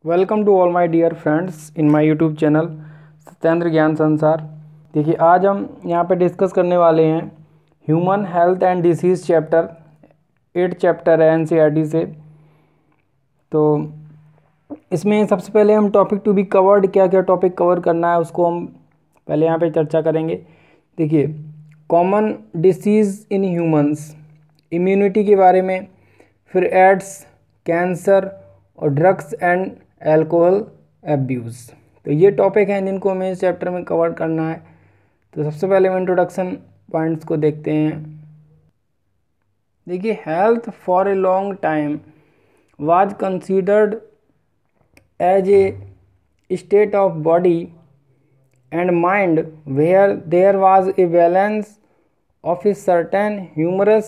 Welcome to all my dear friends in my YouTube channel Satyendra Gyan Sansar. देखिए, आज हम यहाँ पे डिस्कस करने वाले हैं human health and disease chapter 8 chapter है एनसीईआरटी से। तो इसमें सबसे पहले हम टॉपिक टू बी कवर्ड, क्या क्या टॉपिक कवर करना है उसको हम पहले यहाँ पे चर्चा करेंगे। देखिए, common disease in humans, immunity के बारे में, फिर एड्स, कैंसर और ड्रग्स एंड अल्कोहल अब्यूज़। तो ये टॉपिक हैं जिनको हमें इस चैप्टर में कवर करना है। तो सबसे पहले हम इंट्रोडक्शन पॉइंट्स को देखते हैं। देखिए, health for a long time was considered as a state of body and mind where there was a balance of a certain humorous.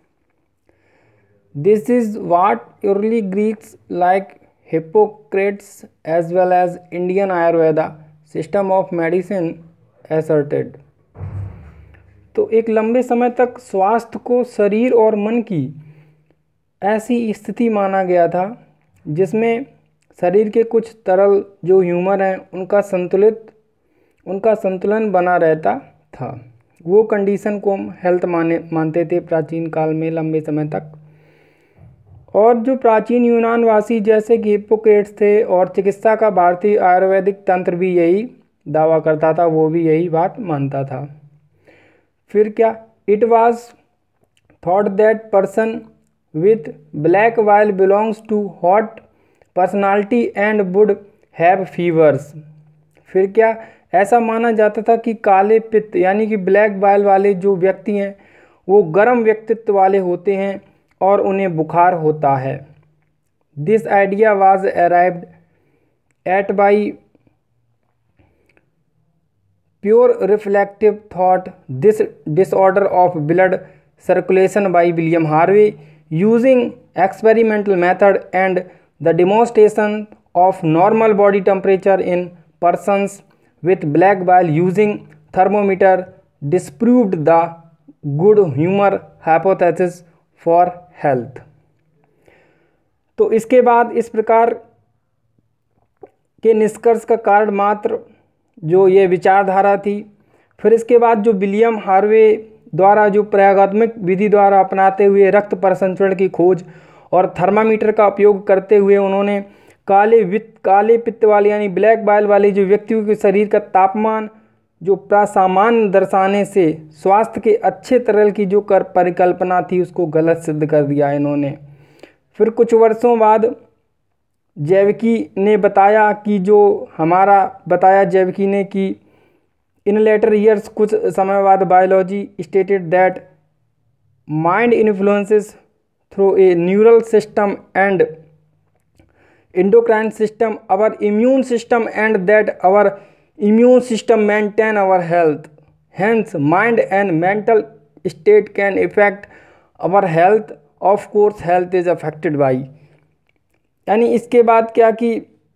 This is what early Greeks like Hippocrates as well as Indian Ayurveda system of medicine asserted. तो एक लंबे समय तक स्वास्थ्य को शरीर और मन की ऐसी स्थिति माना गया था जिसमें शरीर के कुछ तरल जो ह्यूमर हैं उनका संतुलन बना रहता था। वो कंडीशन को हम हेल्थ मानते थे प्राचीन काल में लंबे समय तक। और जो प्राचीन यूनानवासी जैसे कि हिप्पोक्रेट्स थे और चिकित्सा का भारतीय आयुर्वेदिक तंत्र भी यही दावा करता था, वो भी यही बात मानता था। फिर क्या, it was thought that person with black bile belongs to hot personality and would have fevers. फिर क्या, ऐसा माना जाता था कि काले पित्त यानी कि ब्लैक बाइल वाले जो व्यक्ति हैं वो गर्म व्यक्तित्व वाले होते हैं और उन्हें बुखार होता है। This idea was arrived at by pure reflective thought this disorder of blood circulation by William Harvey using experimental method and the demonstration of normal body temperature in persons with black bile using thermometer disproved the good humor hypothesis for health। तो इसके बाद इस प्रकार के निष्कर्ष का कारण मात्र जो ये विचारधारा थी। फिर इसके बाद जो विलियम हार्वे द्वारा जो प्रयोगात्मक विधि द्वारा अपनाते हुए रक्त परिसंचरण की खोज और थर्मामीटर का उपयोग करते हुए उन्होंने काले पित्त वाले यानी ब्लैक बाइल वाले जो व्यक्तियों के शरीर का तापमान जो प्रासामान्य दर्शाने से स्वास्थ्य के अच्छे तरल की जो परिकल्पना थी उसको गलत सिद्ध कर दिया इन्होंने। फिर कुछ वर्षों बाद जैविकी ने बताया कि इन लेटर ईयर्स कुछ समय बाद biology stated that mind influences through a neural system and endocrine system our immune system and that our immune system maintain our health, hence mind and mental state can affect our health, of course health is affected by। यानी इसके बाद क्या कि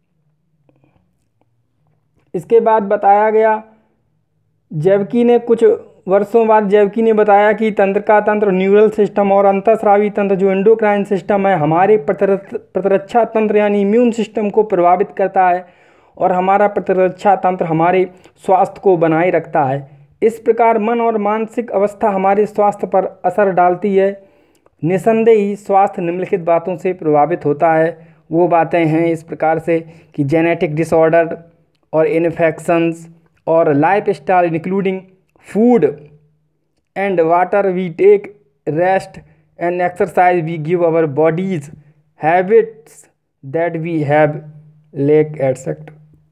इसके बाद बताया गया जैविकी ने कुछ वर्षों बाद जैविकी ने बताया कि तंत्र का तंत्र न्यूरल सिस्टम और अंतःस्रावी तंत्र जो एंडोक्राइन सिस्टम है हमारे प्रतिरक्षा तंत्र यानी इम्यून सिस्टम को प्रभावित करता है और हमारा प्रतिरक्षा तंत्र हमारे स्वास्थ्य को बनाए रखता है। इस प्रकार मन और मानसिक अवस्था हमारे स्वास्थ्य पर असर डालती है। निसंदेह ही स्वास्थ्य निम्नलिखित बातों से प्रभावित होता है। वो बातें हैं इस प्रकार से कि जेनेटिक डिसऑर्डर और इन्फेक्शंस और life style including food and water we take, rest and exercise we give our bodies, habits that we have lack etc।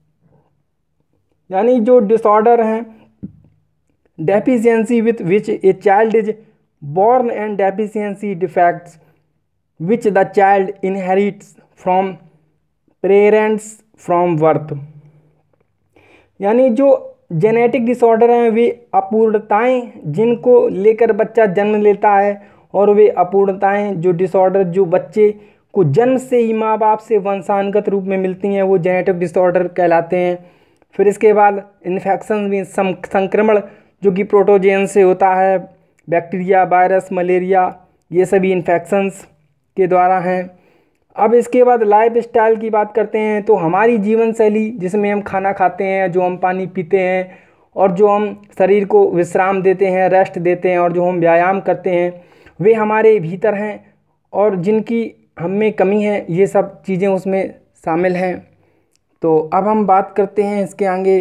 यानी जो डिसऑर्डर हैं deficiency with which a child is born and deficiency defects which the child inherits from parents from birth। यानी जो genetic disorder हैं वे अपूर्णताएं जिनको लेकर बच्चा जन्म लेता है और वे अपूर्णताएं जो डिसऑर्डर जो बच्चे को जन्म से ही माँ बाप से वंशानुगत रूप में मिलती हैं वो जेनेटिक डिसऑर्डर कहलाते हैं। फिर इसके बाद इन्फेक्शन भी संक्रमण जो कि प्रोटोजेन से होता है, बैक्टीरिया, वायरस, मलेरिया, ये सभी इन्फेक्शंस के द्वारा हैं। अब इसके बाद लाइफ स्टाइल की बात करते हैं तो हमारी जीवन शैली, जिसमें हम खाना खाते हैं, जो हम पानी पीते हैं और जो हम शरीर को विश्राम देते हैं, रेस्ट देते हैं और जो हम व्यायाम करते हैं, वे हमारे भीतर हैं और जिनकी हम में कमी है ये सब चीज़ें उसमें शामिल हैं। तो अब हम बात करते हैं इसके आगे।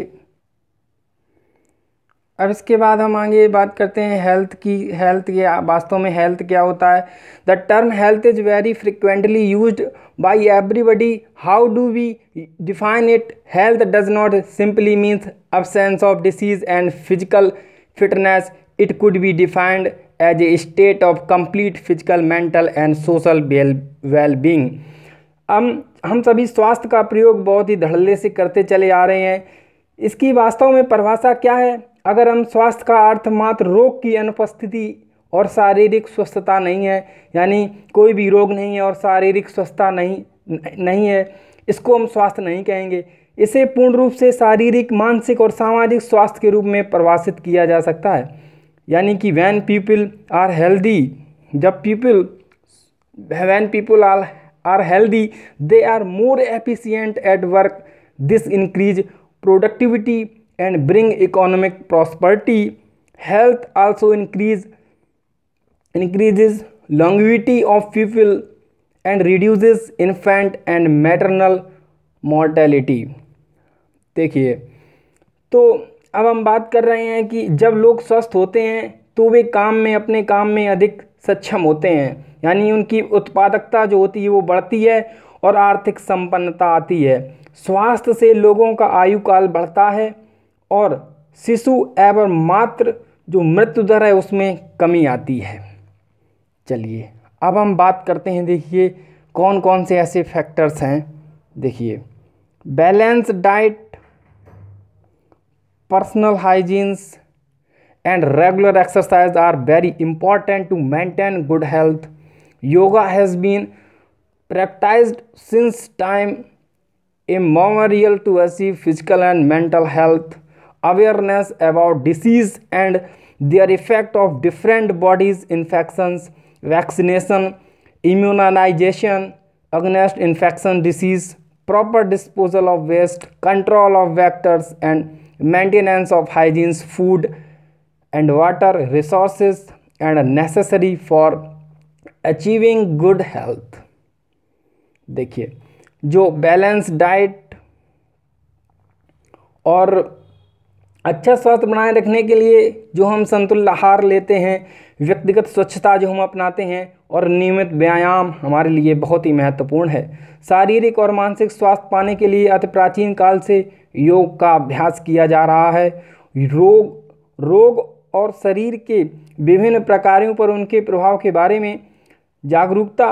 अब इसके बाद हम आगे बात करते हैं हेल्थ की। हेल्थ क्या, वास्तव में हेल्थ क्या होता है? The term health is very frequently used by everybody. How do we define it? Health does not simply means absence of disease and physical fitness. It could be defined as a state of complete physical, mental and social well-being. हम सभी स्वास्थ्य का प्रयोग बहुत ही धड़ल्ले से करते चले आ रहे हैं। इसकी वास्तव में परिभाषा क्या है? अगर हम स्वास्थ्य का अर्थ मात्र रोग की अनुपस्थिति और शारीरिक स्वस्थता नहीं है, यानी कोई भी रोग नहीं है और शारीरिक स्वस्थता नहीं है, इसको हम स्वास्थ्य नहीं कहेंगे। इसे पूर्ण रूप से शारीरिक, मानसिक और सामाजिक स्वास्थ्य के रूप में परिभाषित किया जा सकता है। यानी कि when people are healthy, when people are healthy they are more efficient at work. This increase productivity and bring economic prosperity. Health also increases longevity of people and reduces infant and maternal mortality। देखिए, तो अब हम बात कर रहे हैं कि जब लोग स्वस्थ होते हैं तो वे अपने काम में अधिक सक्षम होते हैं, यानी उनकी उत्पादकता जो होती है वो बढ़ती है और आर्थिक संपन्नता आती है। स्वास्थ्य से लोगों का आयु काल बढ़ता है और शिशु एवं मातृ जो मृत्यु दर है उसमें कमी आती है। चलिए अब हम बात करते हैं, देखिए कौन कौन से ऐसे फैक्टर्स हैं। देखिए, balance diet, personal hygienes and regular exercise are very important to maintain good health. Yoga has been practiced since time immemorial to achieve physical and mental health. Awareness about disease and their effect of different bodies, infections, vaccination, immunization against infection disease, proper disposal of waste, control of vectors and maintenance of hygiene, food and water resources and necessary for achieving good health। देखिए, जो balance diet और अच्छा स्वास्थ्य बनाए रखने के लिए जो हम संतुलित आहार लेते हैं, व्यक्तिगत स्वच्छता जो हम अपनाते हैं और नियमित व्यायाम हमारे लिए बहुत ही महत्वपूर्ण है। शारीरिक और मानसिक स्वास्थ्य पाने के लिए अति प्राचीन काल से योग का अभ्यास किया जा रहा है। रोग और शरीर के विभिन्न प्रकारों पर उनके प्रभाव के बारे में जागरूकता,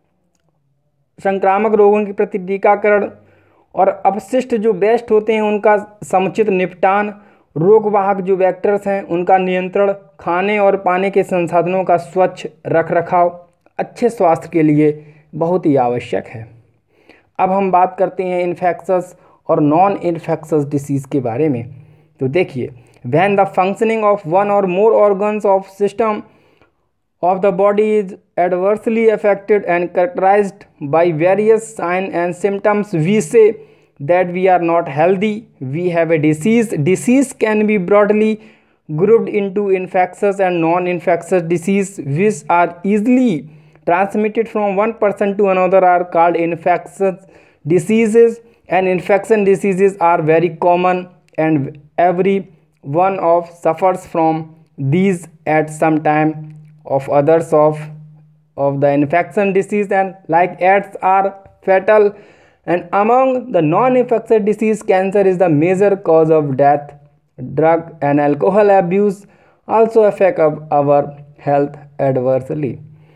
संक्रामक रोगों के प्रति टीकाकरण और अपशिष्ट जो वेस्ट होते हैं उनका समुचित निपटान, रोगवाहक जो वेक्टर्स हैं उनका नियंत्रण, खाने और पानी के संसाधनों का स्वच्छ रखरखाव अच्छे स्वास्थ्य के लिए बहुत ही आवश्यक है। अब हम बात करते हैं इन्फेक्शस और नॉन इन्फेक्शस डिसीज़ के बारे में। तो देखिए, when the functioning of one or more organs of system of the body is adversely affected and characterized by various signs and symptoms, we say that we are not healthy, we have a disease. Disease can be broadly grouped into infectious and non-infectious disease, which are easily transmitted from one person to another are called infectious diseases, and infection diseases are very common and every one of suffers from these at some time of others of the infection disease and like AIDS are fatal, and among the non-infectious disease, cancer is the major cause of death. Drug and alcohol abuse also affect our health adversely।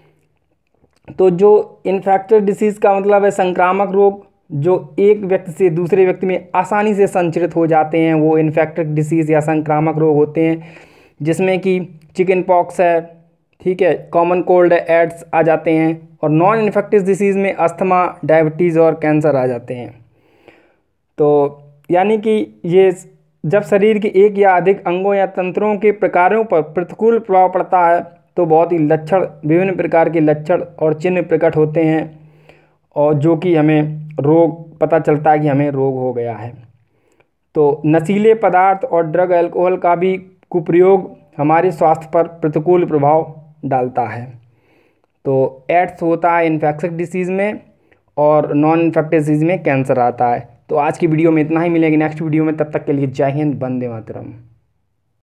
तो जो infected disease का मतलब है संक्रामक रोग जो एक व्यक्ति से दूसरे व्यक्ति में आसानी से संचरित हो जाते हैं, वो इन्फेक्टेड डिसीज़ या संक्रामक रोग होते हैं, जिसमें कि चिकन पॉक्स है, ठीक है, कॉमन कोल्ड है, एड्स आ जाते हैं, और नॉन इन्फेक्टिव डिसीज़ में अस्थमा, डायबिटीज़ और कैंसर आ जाते हैं। तो यानी कि ये जब शरीर के एक या अधिक अंगों या तंत्रों के प्रकारों पर प्रतिकूल प्रभाव पड़ता है तो बहुत ही विभिन्न प्रकार के लक्षण और चिन्ह प्रकट होते हैं, और जो कि हमें रोग पता चलता है कि हमें रोग हो गया है। तो नशीले पदार्थ और ड्रग अल्कोहल का भी कुप्रयोग हमारे स्वास्थ्य पर प्रतिकूल प्रभाव डालता है। तो एड्स होता है इन्फेक्शस डिसीज़ में, और नॉन इन्फेक्टिस डिजीज़ में कैंसर आता है। तो आज की वीडियो में इतना ही, मिलेंगे नेक्स्ट वीडियो में, तब तक के लिए जय हिंद, वंदे मातरम।